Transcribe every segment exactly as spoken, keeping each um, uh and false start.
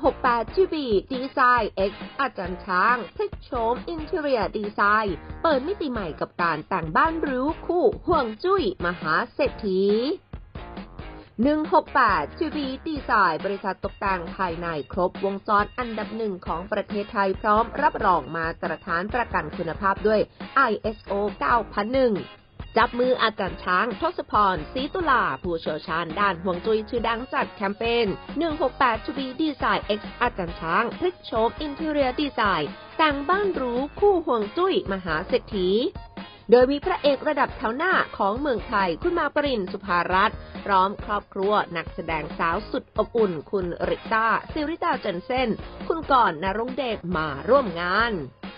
หกแปด จี บี Design X อาจารย์ช้างพลิกโฉม Interior Design เปิดมิติใหม่กับการแต่งบ้านหรูคู่ห่วงจุ้ยมหาเศรษฐีหนึ่งหกแปด จี บี Design บริษัทตกแต่งภายในครบวงจรอันดับหนึ่งของประเทศไทยพร้อมรับรองมาตรฐานประกันคุณภาพด้วย ไอ เอส โอ เก้าพันหนึ่งจับมืออาจารย์ช้างทศพรศรีตุลาผู้เชี่ยวชาญด้านห่วงจุ้ยชื่อดังจัดแคมเปญหนึ่งหกแปด จี บี Design X อาจารย์ช้างพลิกโฉม Interior Design แต่งบ้านหรูคู่ห่วงจุ้ยมหาเศรษฐีโดยมีพระเอกระดับแถวหน้าของเมืองไทยคุณมาปริน สุภารัตน์พร้อมครอบครัวนักแสดงสาวสุดอบอุ่นคุณริต้าซิริตาเจนเซ่นคุณกรณ์ ณรงค์เดชมาร่วมงาน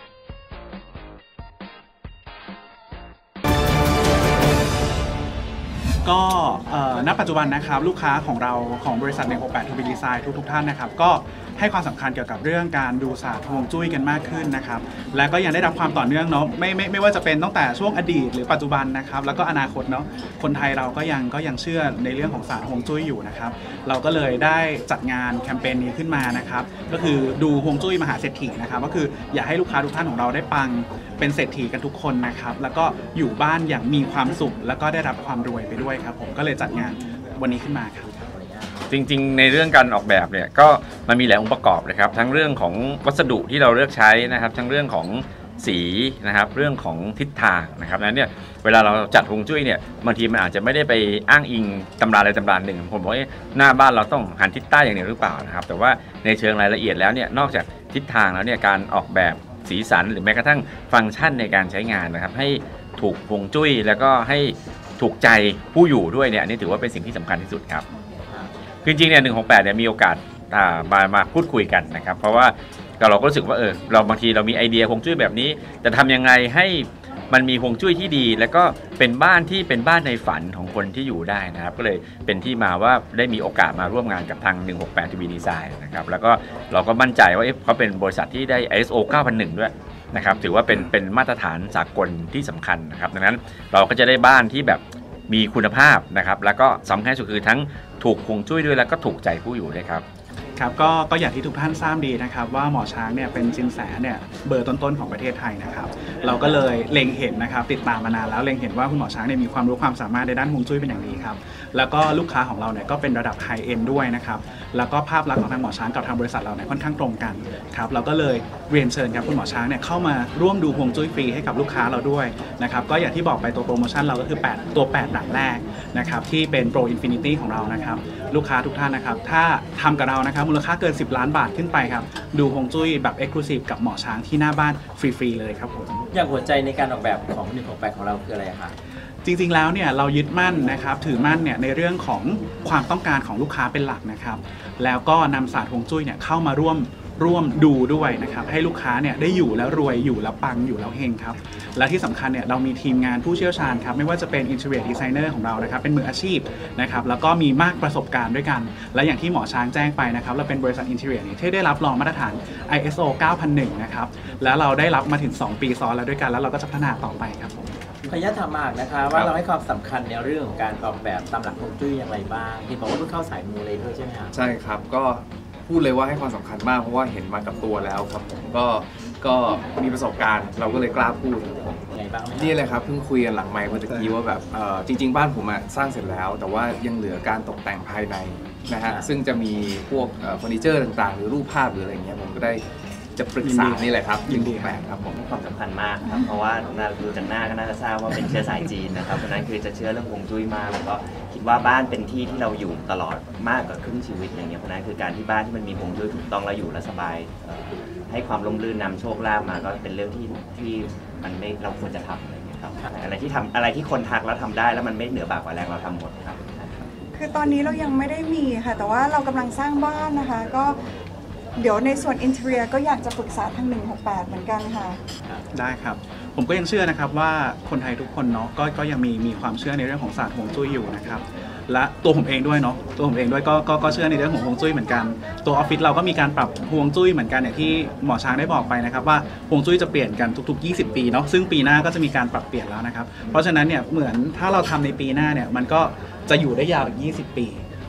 ก็ณปัจจุบันนะครับลูกค้าของเราของบริษัทหนึ่งหกแปด ทู บี Design ทุกๆท่านนะครับก็ให้ความสำคัญเกี่ยวกับเรื่องการดูศาสตร์ฮวงจุ้ยกันมากขึ้นนะครับและก็ยังได้รับความต่อเนื่องเนาะไม่ไม่ไม่ว่าจะเป็นตั้งแต่ช่วงอดีตหรือปัจจุบันนะครับแล้วก็อนาคตเนาะคนไทยเราก็ยังก็ยังเชื่อในเรื่องของศาสตร์ฮวงจุ้ยอยู่นะครับเราก็เลยได้จัดงานแคมเปญนี้ขึ้นมานะครับก็คือดูฮวงจุ้ยมหาเศรษฐีนะครับก็คืออยากให้ลูกค้าทุกท่านของเราได้ปังเป็นเศรษฐีกันทุกคนนะครับแล้วก็อยู่บ้านอย่างมีความสุขแล้วก็ได้รับความรวยไปด้วยครับผมก็เลยจัดงานวันนี้ขึ้นมาครับจริงๆในเรื่องการออกแบบเนี่ยก็มันมีหลายองค์ประกอบเลยครับทั้งเรื่องของวัสดุที่เราเลือกใช้นะครับทั้งเรื่องของสีนะครับเรื่องของทิศทางนะครับนั้นเนี่ยเวลาเราจัดฮวงจุ้ยเนี่ยบางทีมันอาจจะไม่ได้ไปอ้างอิงตำราใดตำราหนึ่งผมบอกว่าหน้าบ้านเราต้องหันทิศใต้อย่างเดียวหรือเปล่านะครับแต่ว่าในเชิงรายละเอียดแล้วเนี่ยนอกจากทิศทางแล้วเนี่ยการออกแบบสีสันหรือแม้กระทั่งฟังก์ชันในการใช้งานนะครับให้ถูกฮวงจุ้ยแล้วก็ให้ถูกใจผู้อยู่ด้วยเนี่ยอันนี้ถือว่าเป็นสิ่งที่สำคัญที่สุดครับจริงๆเนี่ยหนึ่งหกแปดเนี่ยมีโอกาสมามาพูดคุยกันนะครับเพราะว่าเราก็รู้สึกว่าเออเราบางทีเรามีไอเดียฮวงจุ้ยแบบนี้จะทำยังไงให้มันมีฮวงจุ้ยที่ดีแล้วก็เป็นบ้านที่เป็นบ้านในฝันของคนที่อยู่ได้นะครับก็เลยเป็นที่มาว่าได้มีโอกาสมาร่วมงานกับทางหนึ่งหกแปด จี บี Design นะครับแล้วก็เราก็มั่นใจว่าเขาเป็นบริษัทที่ได้ ไอ เอส โอ เก้าพันหนึ่งด้วยนะครับถือว่าเป็นเป็นมาตรฐานสากลที่สำคัญนะครับดังนั้นเราก็จะได้บ้านที่แบบมีคุณภาพนะครับแล้วก็สำคัญสุดคือทั้งถูกฮวงจุ้ยด้วยแล้วก็ถูกใจผู้อยู่ด้วยครับครับก็ก็อย่างที่ทุกท่านทราบดีนะครับว่าหมอช้างเนี่ยเป็นสินแสเนี่ยเบอร์ต้นๆของประเทศไทยนะครับเราก็เลยเล็งเห็นนะครับติดตามมานานแล้วเล็งเห็นว่าคุณหมอช้างเนี่ยมีความรู้ความสามารถในด้านฮวงจุ้ยเป็นอย่างดีครับแล้วก็ลูกค้าของเราเนี่ยก็เป็นระดับไฮเอ็นด์ด้วยนะครับแล้วก็ภาพลักษณ์ของทางหมอช้างกับทางบริษัทเราเนี่ยค่อนข้างตรงกันครับเราก็เลยเรียนเชิญครับคุณหมอช้างเนี่ยเข้ามาร่วมดูฮวงจุ้ยฟรีให้กับลูกค้าเราด้วยนะครับก็อย่างที่บอกไปตัวโปรโมชั่นเราก็คือแปดตัวแปดหลังแรกนะครับที่เป็นโปรอินฟินิตี้ของเรานะครับลูกค้าทุกท่านนะครับถ้าทำกับเรานะครับมูลค่าเกินสิบล้านบาทขึ้นไปครับดูฮวงจุ้ยแบบ Exclusive กับหมอช้างที่หน้าบ้านฟรีๆเลยครับผมอย่างหัวใจในการออกแบบของหนึ่งหกแปดของเราคืออะไรคะจริงๆแล้วเนี่ยเรายึดมั่นนะครับถือมั่นเนี่ยในเรื่องของความต้องการของลูกค้าเป็นหลักนะครับแล้วก็นำศาสตร์ฮวงจุ้ยเนี่ยเข้ามาร่วมร่วมดูด้วยนะครับให้ลูกค้าเนี่ยได้อยู่แล้วรวยอยู่แล้วปังอยู่แล้วเฮงครับและที่สำคัญเนี่ยเรามีทีมงานผู้เชี่ยวชาญครับไม่ว่าจะเป็น Interior Designer ของเรานะครับเป็นมืออาชีพนะครับแล้วก็มีมากประสบการณ์ด้วยกันและอย่างที่หมอช้างแจ้งไปนะครับเราเป็นบริษัท Interior ที่ได้รับรองมาตรฐาน ไอ เอส โอ เก้าพันหนึ่งนะครับแล้วเราได้รับมาถึงสองปีซ้อนแล้วด้วยกันแล้วเราก็จะพัฒนาต่อไปครับผมขออนุญาตถามมากนะคะว่าเราให้ความสำคัญในเรื่องของการออกแบบตามหลักฮวงจุ้ยอย่างไรบ้างที่บอกว่าเพิ่งเข้าสายมูเลยด้วยใช่ไหมครับใช่ครับก็พูดเลยว่าให้ความสำคัญมากเพราะว่าเห็นมากับตัวแล้วครับผมก็ก็มีประสบการณ์เราก็เลยกล้าพูดนี่เลยครับเพิ่งคุยกันหลังไมค์เมื่อกี้ว่าแบบจริงๆบ้านผมอะสร้างเสร็จแล้วแต่ว่ายังเหลือการตกแต่งภายในนะฮะซึ่งจะมีพวกเฟอร์นิเจอร์ต่างๆหรือรูปภาพหรืออะไรเงี้ยผมก็ได้จะปรึกษานี่แหละครับยินดีแปลกครับผมความสำคัญมากครับเพราะว่าดูจากหน้าก็น่าจะทราบว่าเป็นเชื้อสายจีนนะครับเพราะนั้นคือจะเชื่อเรื่องฮวงจุ้ยมากแล้วก็คิดว่าบ้านเป็นที่ที่เราอยู่ตลอดมากกว่าครึ่งชีวิตอย่างเงี้ยเพราะนั้นคือการที่บ้านที่มันมีฮวงจุ้ยถูกต้องแล้วอยู่และสบายให้ความร่มรื่นนำโชคลาภมาก็เป็นเรื่องที่ที่มันไม่เราควรจะทำอะไรเงี้ยครับอะไรที่ทำอะไรที่คนทักแล้วทำได้แล้วมันไม่เหนือบากกว่าแรงเราทำหมดครับคือตอนนี้เรายังไม่ได้มีค่ะแต่ว่าเรากำลังสร้างบ้านนะคะก็เดี๋ยวในส่วน Interior ก็อยากจะปรึกษาทางหนึ่งหกแปดเหมือนกันค่ะได้ครับผมก็ยังเชื่อนะครับว่าคนไทยทุกคนเนาะก็ก็ยังมีมีความเชื่อในเรื่องของศาสตร์ฮวงจุ้ยอยู่นะครับและตัวผมเองด้วยเนาะตัวผมเองด้วยก็ก็ก็เชื่อในเรื่องของฮวงจุ้ยเหมือนกันตัวออฟฟิศเราก็มีการปรับฮวงจุ้ยเหมือนกันอย่างที่หมอช้างได้บอกไปนะครับว่าฮวงจุ้ยจะเปลี่ยนกันทุกๆยี่สิบปีเนาะซึ่งปีหน้าก็จะมีการปรับเปลี่ยนแล้วนะครับเพราะฉะนั้นเนี่ยเหมือนถ้าเราทำในปีหน้าเนี่ยมันก็จะอยู่ได้ยาวอีกยี่สิบปีฮ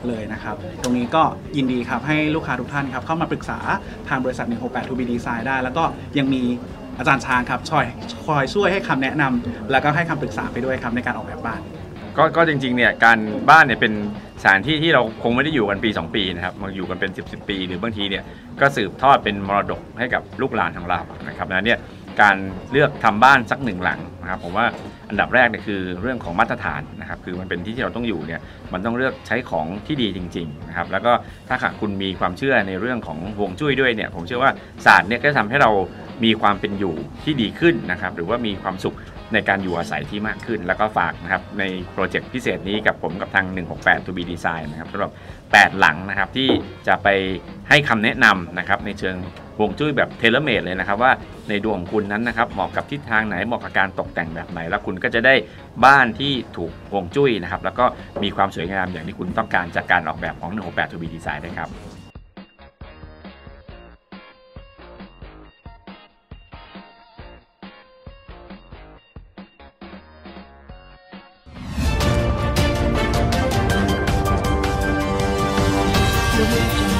เลยนะครับตรงนี้ก็ยินดีครับให้ลูกค้าทุกท่านครับเข้ามาปรึกษาทางบริษัทหนึ่งหกแปด ทู บี Design ได้แล้วก็ยังมีอาจารย์ช้างครับช่วยคอยช่วยให้คำแนะนำแล้วก็ให้คำปรึกษาไปด้วยครับในการออกแบบบ้านก็ก็จริงๆเนี่ยการบ้านเนี่ยเป็นสถานที่ที่เราคงไม่ได้อยู่กันปีสองปีนะครับมาอยู่กันเป็นสิบสิบปีหรือบางทีเนี่ยก็สืบทอดเป็นมรดกให้กับลูกหลานของเรานะครับนั้นเนี่ยการเลือกทำบ้านสักหนึ่งหลังนะครับผมว่าอันดับแรกเนี่ยคือเรื่องของมาตรฐานนะครับคือมันเป็นที่ที่เราต้องอยู่เนี่ยมันต้องเลือกใช้ของที่ดีจริงๆนะครับแล้วก็ถ้าหากคุณมีความเชื่อในเรื่องของฮวงจุ้ยด้วยเนี่ยผมเชื่อว่าศาสตร์เนี่ยก็จะทำให้เรามีความเป็นอยู่ที่ดีขึ้นนะครับหรือว่ามีความสุขในการอยู่อาศัยที่มากขึ้นแล้วก็ฝากนะครับในโปรเจกต์พิเศษนี้กับผมกับทางหนึ่งหกแปด ทู บี Design นะครับสำหรับแปดหลังนะครับที่จะไปให้คำแนะนำนะครับในเชิงฮวงจุ้ยแบบเทเลเมดเลยนะครับว่าในดวงของคุณนั้นนะครับเหมาะกับทิศทางไหนเหมาะกับการตกแต่งแบบไหนแล้วคุณก็จะได้บ้านที่ถูกฮวงจุ้ยนะครับแล้วก็มีความสวยงามอย่างที่คุณต้องการจากการออกแบบของหนึ่งหกแปด ทู บี Design ได้ครับ Moving